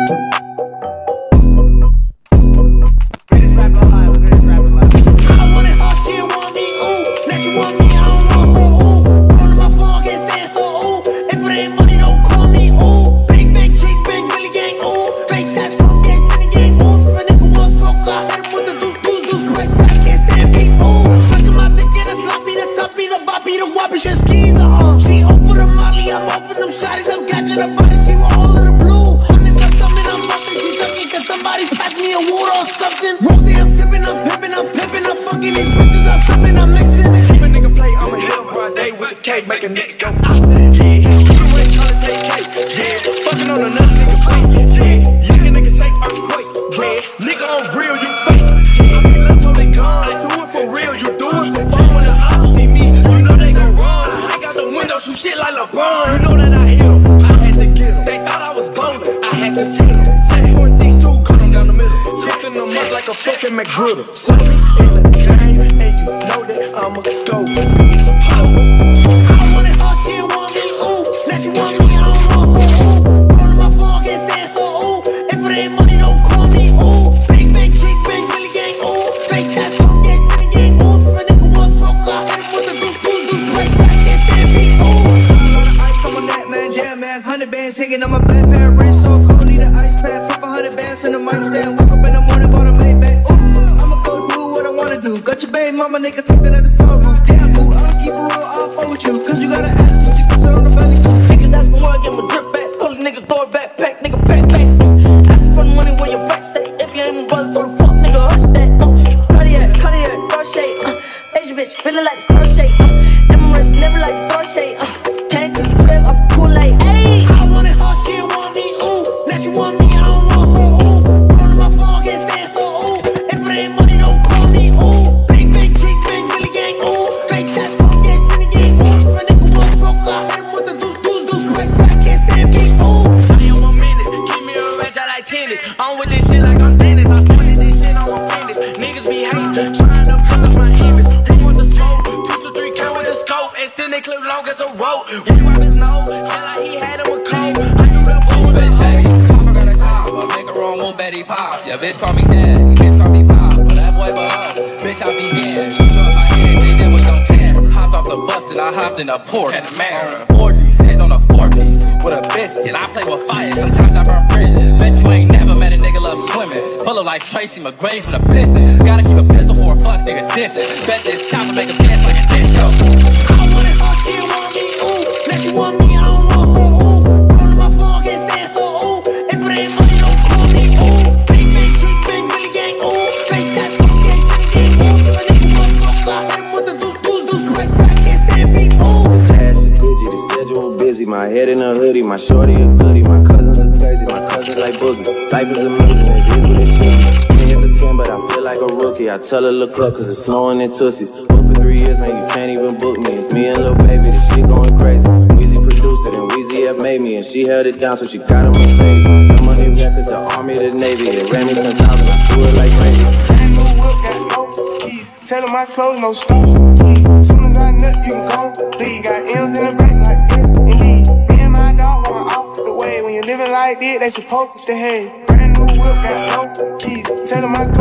Tracy McGrady from the Pistons. Gotta keep a pistol for a fuck nigga dissing. Bet this chopper make a dance like a disco. I want it all, she want me, ooh. Now she want me, I don't want her, ooh. Roll my phone, can't stand her, ooh. If it ain't money, don't call me, ooh. Bang, bang, chick, bang, Billy gang, ooh. Face that, gang, gang, ooh. If a nigga want smoke, I hit him with the deuce, price, I can't stand people. Cash is digi, the schedule busy. My head in a hoodie, my shorty a goodie. My cousins are crazy, my cousins like boogie. Life is amazing, it is what it should be. But I feel like a rookie. I tell her look up cause it's snowing in Tootsies. Booked for 3 years, man, you can't even book me. It's me and Lil Baby, this shit going crazy. Weezy produced it and Weezy have made me. And she held it down so she got a Mercedes. The money records, the army, the navy. It ran me some dollars, I threw it like gravy. Brand new whip, got no keys. Tell them my clothes, no stones. Soon as I nut, you can go. Leave, got M's in the back like this. Indeed, me and my dog going off the way. When you're living like this, they supposed to behave. Brand new whip, got no keys. Tell them my clothes.